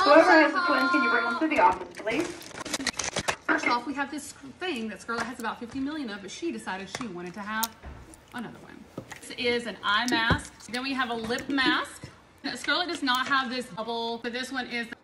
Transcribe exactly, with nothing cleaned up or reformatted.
Whoever has the twins, can you bring them to the office, please? First off, we have this thing that Scarlett has about fifty million of, but she decided she wanted to have another one. This is an eye mask. Then we have a lip mask. Scarlett does not have this bubble, but this one is